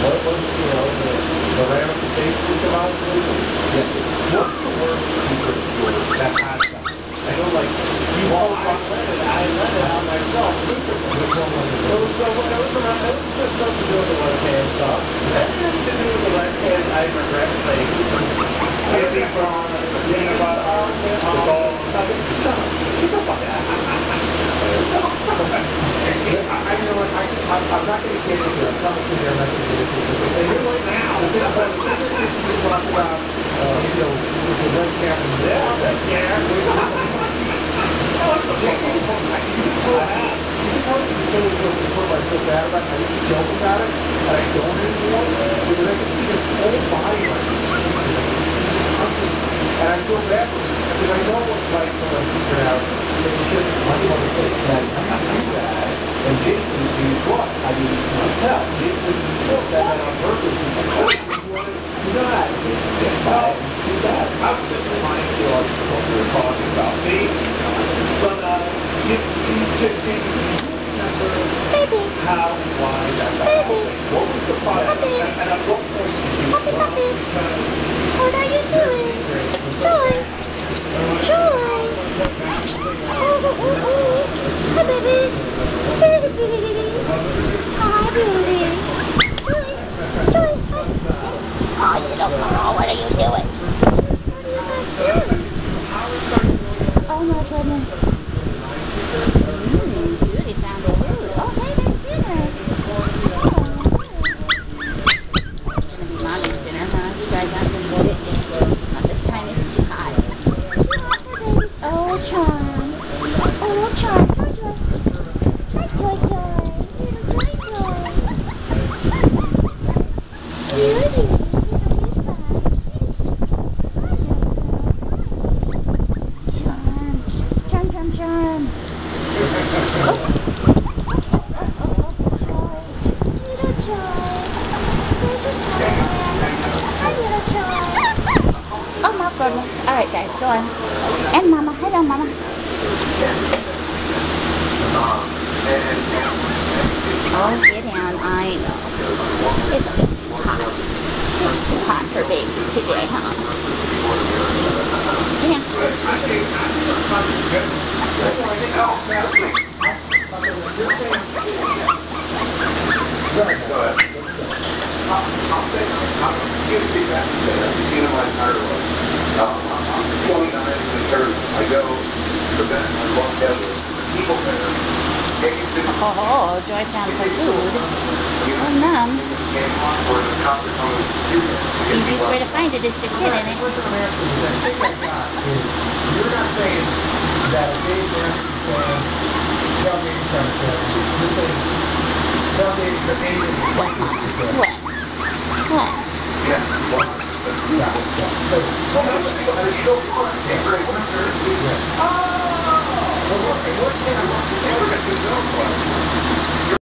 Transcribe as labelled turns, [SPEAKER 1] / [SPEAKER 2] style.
[SPEAKER 1] What was, you know, the ramifications about it? Yeah. What's the word for that hot stuff? I know, like, you all I let it on myself. Which one was it? It was just something to do with the left-hand stuff. Everything to do with the left-hand, I regret saying. Maybe from peanut butter, the ball. Get the fuck out. I know what, I'm not going to get into it. I'm telling you, I'm not going to get into it. And you're right now. The thing about you talk about, you know, with the red cap and the red cap. I feel bad about it. I used to joke about it, but I don't anymore. Because I can see his whole body and I feel bad for him. Because I know what it's like when I figure out and Jason sees what? I mean, you can tell. Jason said that on purpose. Do not get by it. Do that. I was just trying to what we were talking about. Me? But, you remember how, why, what was the product? And at what point did you
[SPEAKER 2] what are you doing? Joy! Joy! Hi, babies! Hi, babies! Hi, babies! Joy! Joy! Oh, you little girl, what are you doing? What are you guys doing? Oh, my goodness. Beauty found food. Oh, hey, there's dinner. It's going to be Mommy's dinner, huh? You guys aren't going to eat it. Not this time, it's too hot. Too hot for babies. Oh, Charm. Oh, Charm. Joy, Joy. Hi, Joy, Joy. Little Joy, Joy. Beauty. Charm. Oh my goodness. Alright guys, go on. And Mama. Hello Mama. Oh, get down. I know. It's just too hot. It's too hot for babies today, huh? Yeah. Oh, Joy found some food. Oh, Mom. Easiest way to find it is to sit in it.
[SPEAKER 1] You're not saying that a baby man
[SPEAKER 2] What, Mama? What?
[SPEAKER 1] What?